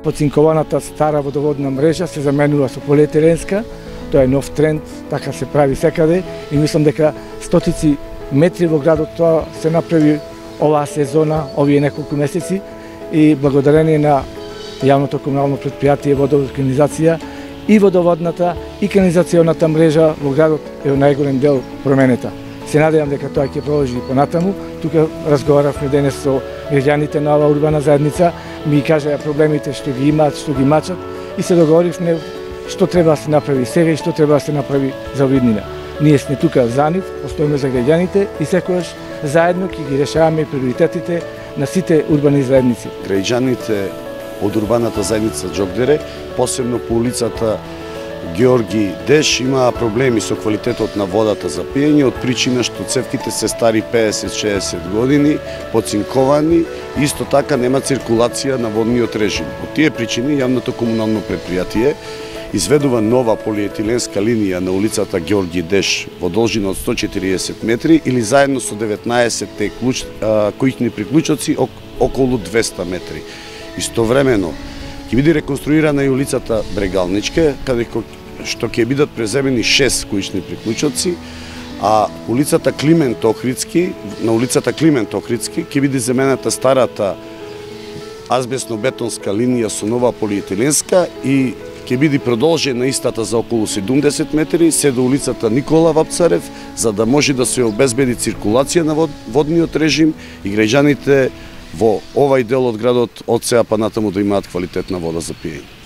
поцинкованата стара водоводна мрежа се заменува со полиетиленска. Тоа е нов тренд, така се прави секаде и мислам дека стотици метри во градот тоа се направи оваа сезона, овие неколку месеци и благодарение на јавното комунално претпријатие водоканализација и водоводната и канализационата мрежа во градот е во најголем дел променета. Се надевам дека тоа ќе продолжи и понатаму. Тука разговаравме денес со граѓаните на оваа урбана заедница, ми кажаа проблемите што ги имаат, што ги мачат и се договоривме што треба да се направи сега и што треба да се направи за виднина. Ние сме тука за нив, постоиме за граѓаните и секогаш заедно ќе ги решаваме приоритетите на сите урбани заедници. Граѓаните од урбаната заедница Џокдере, посебно по улицата Георги Деш, имаа проблеми со квалитетот на водата за пиење од причина што цевките се стари 50-60 години, поцинковани, исто така нема циркулација на водниот режим. Од тие причини јавното комунално претпријатие изведува нова полиетиленска линија на улицата Георги Деш во должина од 140 метри или заедно со 19 којични приклучоци околу 200 метри. Истовремено ќе биде реконструирана и улицата Брегалничке, каде што ќе бидат преземени 6 којични приклучоци, а улицата Климент Охридски, на улицата Климент Охридски ќе биде замената старата азбесно-бетонска линија со нова полиетиленска и ќе биде продолжена истата за околу 70 метри се до улицата Никола Вапцарев, за да може да се обезбеди циркулација на водниот режим и граѓаните во овај дел од градот од сега па натаму да имаат квалитетна вода за пиење.